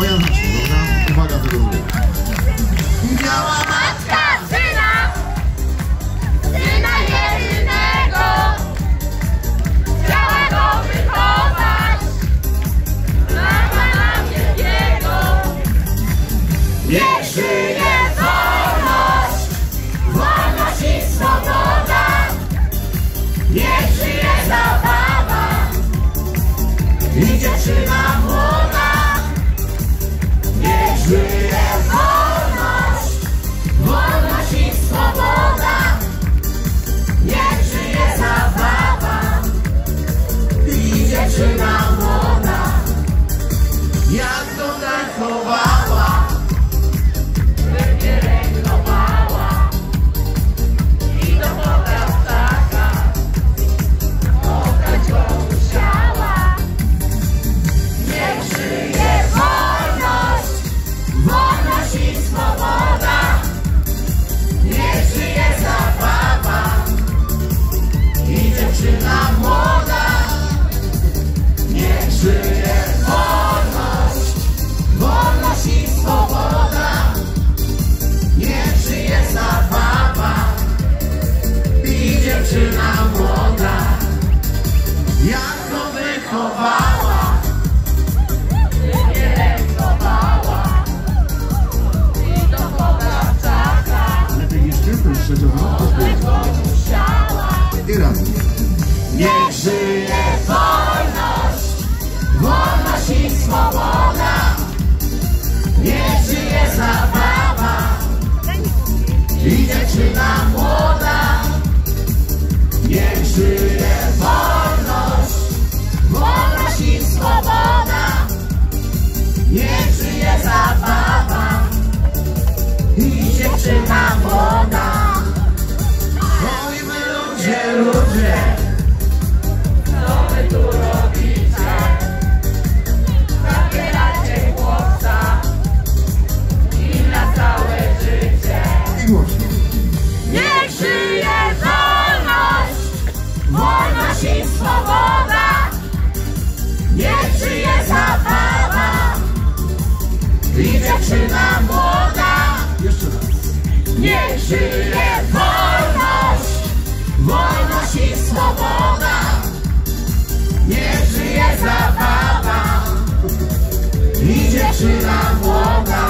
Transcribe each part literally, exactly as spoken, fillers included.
bo ja znacie, dobra? Uwaga, wygląda. Miała matka syna, syna jedynego, chciała go wychować dla Pana wielkiego. Niech żyje wolność, wolność i swoboda, niech żyje zabawa i dziewczyna młoda. Niech żyje wolność, wolność i swoboda, niech żyje zabawa i dziewczyna młoda. Jak to zachowała, pewnie rękowała i do Boga ptaka oddać go musiała. Niech żyje wolność, wolność i swoboda, niech żyje zabawa i dziewczyna młoda. Niech żyje wolność, wolność i swoboda, niech żyje zabawa i dziewczyna młoda. Jak to wychowała, nie rękowała i do Boga ptaka Lepiej niż ty, to jeszcze to go musiała. I razem. Niech żyje wolność, wolność i swoboda, niech żyje zabawa i dziewczyna młoda. Niech żyje wolność, wolność i swoboda, niech żyje zabawa i dziewczyna młoda. Oj wy ludzie, ludzie, co wy tu robicie? Zabieracie chłopca i na całe życie. I głośno. Niech żyje wolność, wolność i swoboda, niech żyje zabawa i dziewczyna młoda. Jeszcze raz. Niech żyje wolność, wolność i swoboda, niech żyje zabawa i dziewczyna młoda.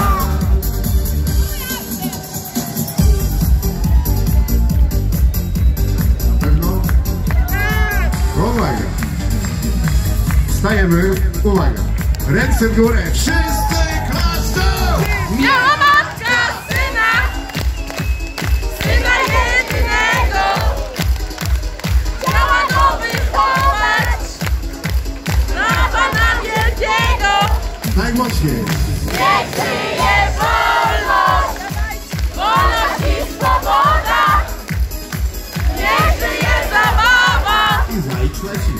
Na pewno? Uwaga. Wstajemy. Uwaga. Ręce w górę. Wszyscy klaszczą! Miała matka syna, syna jedynego, chciała go wychować dla Pana wielkiego. Najmocniej. Niech żyje wolność, wolność i swoboda, niech żyje zabawa I zajdź leci.